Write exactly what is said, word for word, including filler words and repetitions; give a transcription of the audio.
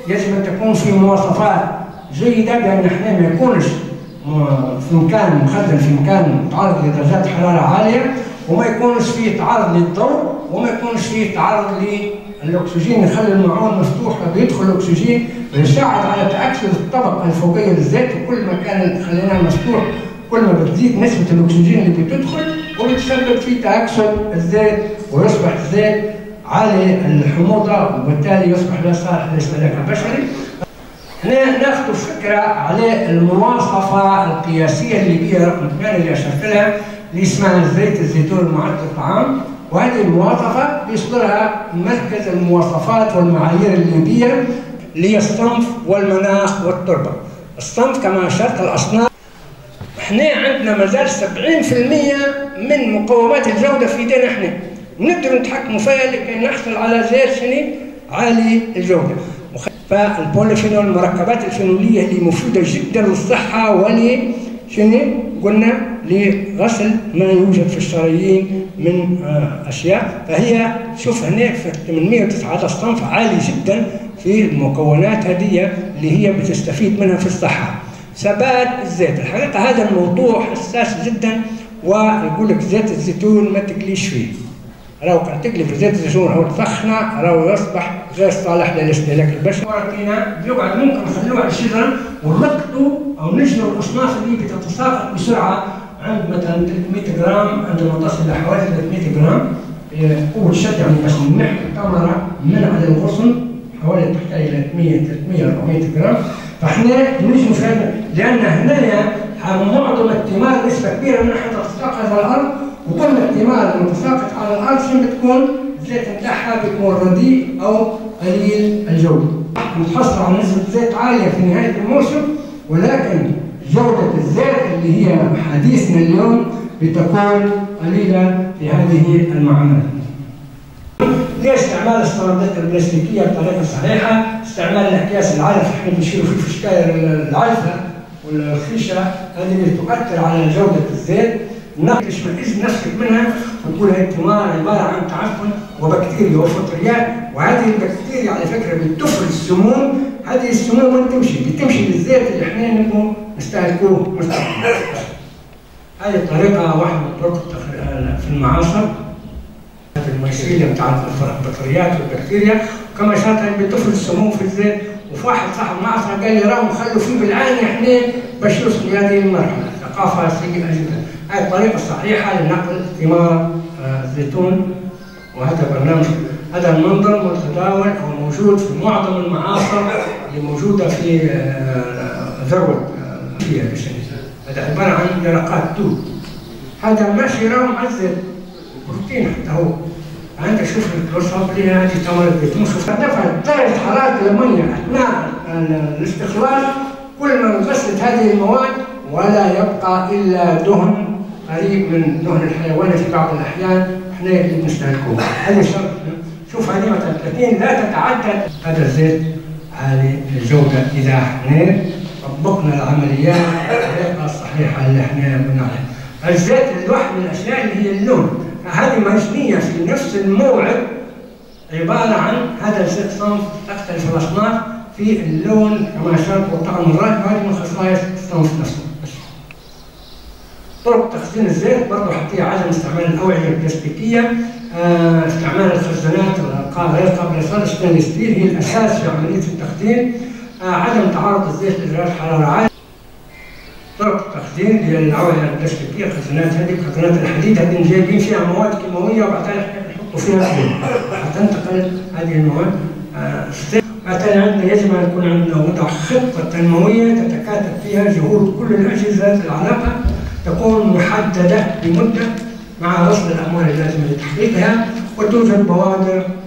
يجب ان تكون في مواصفات جيده، بان احنا ما يكونش في مكان مخزن في مكان متعرض لدرجات حراره عاليه، وما يكونش فيه تعرض للضوء، وما يكونش فيه تعرض للاكسجين. نخلي المعون مفتوح بيدخل الاكسجين ويساعد على تاكسد الطبقه الفوقيه للزيت، وكل ما كان خليناه مفتوح كل ما بتزيد نسبه الاكسجين اللي بتدخل وبتسبب في تاكسد الزيت ويصبح الزيت عالي الحموضه، وبالتالي يصبح لا صالح للاستهلاك البشري. هنا ناخذ فكره على المواصفه القياسيه اللي بيها رقم ثمانية اللي اشرت لها، اللي اسمها زيت الزيتون المعد للطعام. وهذه المواصفه بيصدرها مركز المواصفات والمعايير الليبيه اللي هي الصنف والمناخ والتربه. الصنف كما اشرت الاصناف، احنا عندنا مازال سبعين بالمئة من مقومات الجوده في ايدينا احنا، ونقدر نتحكموا فيها لكي نحصل على زيت شنو عالي الجوده. فالبوليفينول المركبات الفينوليه اللي مفيده جدا للصحه ولي شنو قلنا لغسل ما يوجد في الشرايين من اشياء. فهي شوف هنا في ثمانمئة وتسعة عشر صنف عالي جدا في المكونات هذه اللي هي بتستفيد منها في الصحه. ثبات الزيت، الحقيقه هذا الموضوع حساس جدا، ويقول لك زيت الزيتون ما تقليش فيه. راهو كان تقلي في زيت الزيتون او تسخنه راهو يصبح غير صالح للاستهلاك البشري. ورقينا بيقعد ممكن نخلوه على الشجره ونلقطوا او نجنوا الاصناف اللي بتتساقط بسرعه عند مثلا ثلاثمئة جرام، عندما تصل الى حوالي ثلاثمئة جرام قوه شد، يعني بس نحكي التمره من على الغصن حوالي تحتاج الى ثلاثمئة أربعمئة جرام. فاحنا نجنوا فيها لان هنايا معظم الثمار نسبه كبيره منها حتتساقط على الارض، وكل الثمار المتساقط على الارض شنو بتكون؟ الزيت نتاعها بيكون رديء او قليل الجوده. متحصل على نسبه زيت عاليه في نهايه الموسم، ولكن جوده الزيت اللي هي حديثنا اليوم بتكون قليله في هذه المعاملات. لاستعمال السردات البلاستيكيه بطريقه صحيحه، استعمال الاكياس العلف احنا بنشيلوا فيه في شكاير العلفه والخيشه، هذه اللي تؤثر على جوده الزيت. تشمئز نفسك منها وتقول هي الثمار عباره عن تعفن وبكتيريا وفطريات، وهذه البكتيريا على فكره بتفرز السموم، هذه السموم وين تمشي؟ بتمشي للزيت اللي احنا نبغوا نستهلكوه مستقبلا. هذه طريقه واحده من طرق في المعاصر في الميسيليا بتاعت الفطريات والبكتيريا، وكما شرط بتفرز السموم في الزيت. وفي واحد صاحب معصر قال لي راهم خلوا فيه بالعين احنا باش يوصلوا لهذه المرحله، ثقافه سيئه جدا. هذه الطريقه الصحيحه لنقل ثمار الزيتون، وهذا برنامج هذا المنظر متداول او موجود في معظم المعاصر اللي موجوده في ذروه فيها هذا عباره عن يرقات توت. هذا ماشي راهم على الزيت بروتين حتى هو. انت شوف الوصفه اللي هذه تمر الزيتون، شوف ارتفعت درجه حراره الميه اثناء الاستخلاص، كل ما غسلت هذه المواد ولا يبقى الا دهن قريب من دهن الحيوان في بعض الاحيان احنا اللي بنستهلكوه. هذا شرط. شوف هذه مثلا ثلاثين لا تتعدى هذا الزيت عالي الجوده اذا احنا طبقنا العمليات بالطريقه الصحيحه اللي احنا قلنا عليها. الزيت الواحد من الاشياء اللي هي اللون، هذه مجنيه في نفس الموعد عباره عن هذا الزيت صنف تختلف الاصناف في اللون كما اشرت والطعم الرائع، وهذه من خصائص الصنف نفسه. طرق تخزين الزيت برضه حتى عدم استعمال الاوعيه البلاستيكيه، آه، استعمال الخزانات غير قابله للصرف ستانلس ستيل هي الاساس في عمليه التخزين، آه، عدم تعرض الزيت لدرجات حراره عاليه. طرق التخزين هي الاوعيه البلاستيكيه، الخزانات هذه خزانات الحديد هذه جايبين فيها مواد كيماويه وبعدين نحطوا فيها الزيت حتنتقل هذه المواد. آه، بعدين عندنا يجب ان يكون عندنا وضع خطه تنمويه تتكاتب فيها جهود كل الاجهزه العلاقه، تكون محدده بمده مع وصل الاموال اللازمه لتحقيقها، وتوجد بوادر